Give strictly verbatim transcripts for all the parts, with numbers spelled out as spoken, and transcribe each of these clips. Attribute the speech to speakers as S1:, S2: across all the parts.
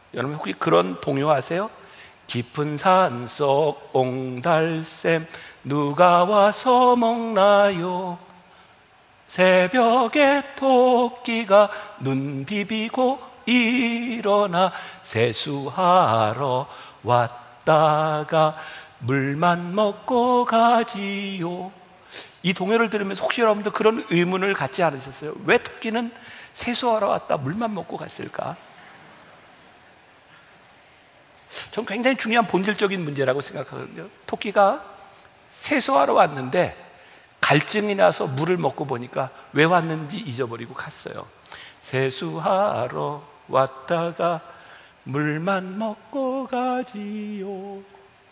S1: 여러분 혹시 그런 동요 아세요? 깊은 산속 옹달샘 누가 와서 먹나요? 새벽에 토끼가 눈 비비고 일어나 세수하러 왔다가 물만 먹고 가지요. 이 동요를 들으면서 혹시 여러분들 그런 의문을 갖지 않으셨어요? 왜 토끼는 세수하러 왔다 물만 먹고 갔을까? 전 굉장히 중요한 본질적인 문제라고 생각하거든요. 토끼가 세수하러 왔는데 갈증이 나서 물을 먹고 보니까 왜 왔는지 잊어버리고 갔어요. 세수하러 왔다가 물만 먹고 가지요.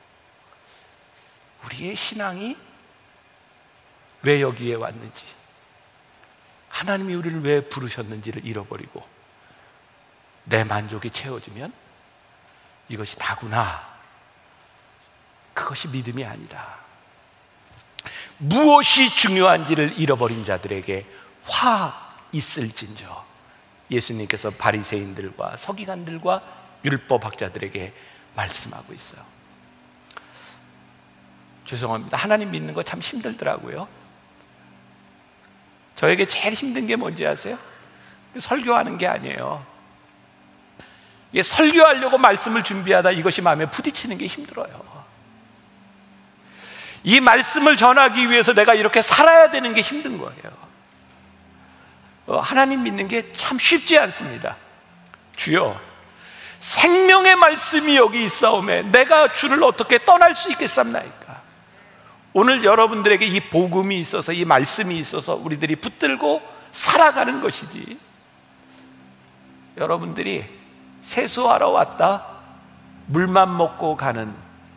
S1: 우리의 신앙이 왜 여기에 왔는지, 하나님이 우리를 왜 부르셨는지를 잃어버리고 내 만족이 채워지면 이것이 다구나, 그것이 믿음이 아니다. 무엇이 중요한지를 잃어버린 자들에게 화 있을진저. 예수님께서 바리새인들과 서기관들과 율법학자들에게 말씀하고 있어요. 죄송합니다. 하나님 믿는 거 참 힘들더라고요. 저에게 제일 힘든 게 뭔지 아세요? 설교하는 게 아니에요. 이게 설교하려고 말씀을 준비하다 이것이 마음에 부딪히는 게 힘들어요. 이 말씀을 전하기 위해서 내가 이렇게 살아야 되는 게 힘든 거예요. 어, 하나님 믿는 게 참 쉽지 않습니다. 주여, 생명의 말씀이 여기 있사오매 내가 주를 어떻게 떠날 수 있겠습니까? 오늘 여러분들에게 이 복음이 있어서, 이 말씀이 있어서 우리들이 붙들고 살아가는 것이지, 여러분들이 세수하러 왔다 물만 먹고 가는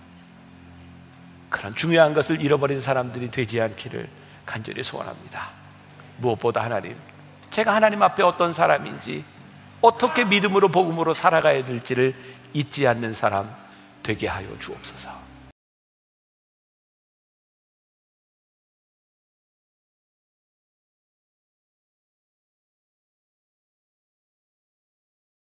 S1: 그런 중요한 것을 잃어버린 사람들이 되지 않기를 간절히 소원합니다. 무엇보다 하나님, 제가 하나님 앞에 어떤 사람인지, 어떻게 믿음으로 복음으로 살아가야 될지를 잊지 않는 사람 되게 하여 주옵소서.